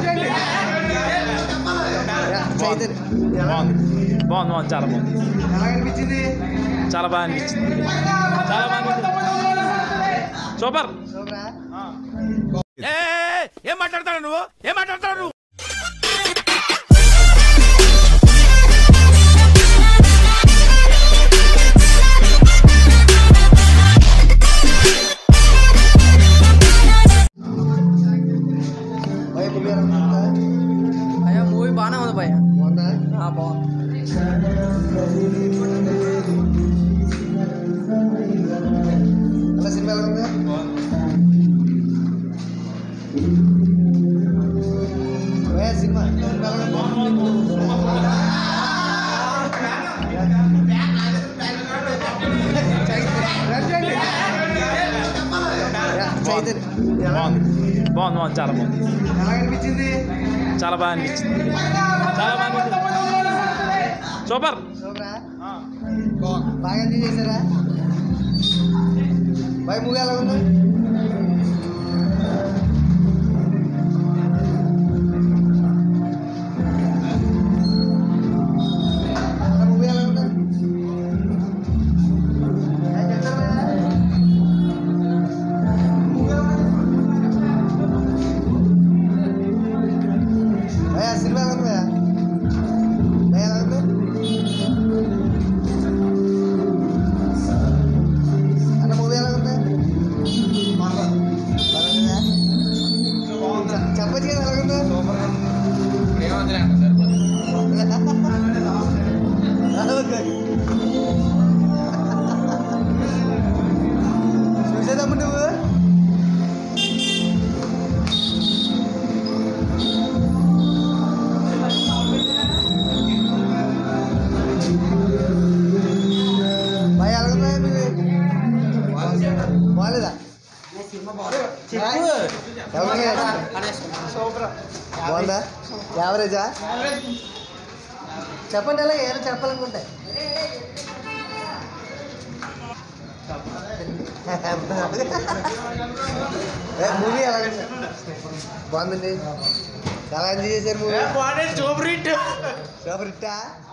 బాగుంది చాలా బాగుంది. చాలా బాగా అనిపించింది. చాలా బాగా సూపర్. ఏం మాట్లాడతాడు నువ్వు? భయ్యా మూవీ బాగానే ఉంది భయ్యా. బాగుంది. సినిమా ఎలా ఉంది? సినిమా బాగుంది చాలా బాగుంది. ఎలా అనిపించింది? చాలా బాగా అనిపించింది. చాలా బాగా సూపర్. బాగా ఎంజాయ్ చేశారా? బాయ్ మూవీ ఎలా ఉంది? మూవీ ఎలా ఉంది? సినిమా ఎలా ఉంది? ఎలా ఉంది? అన్న మూవీ ఎలా ఉంది? చెప్పచ్చు కదా ఎలాగుందో? చూసేదమ్మ నువ్వు? బాగా ఎలాగుందా నువ్వు? బాగాలేదా? బాగుందా? యావరేజా? చెప్పండి ఎలా ఏదో చెప్పాలనుకుంటే. మూవీ ఎలా బాగుందండి. చాలా ఎంజాయ్ చేశారు మూవీ. Super hit. సూపర్ హిట్టా?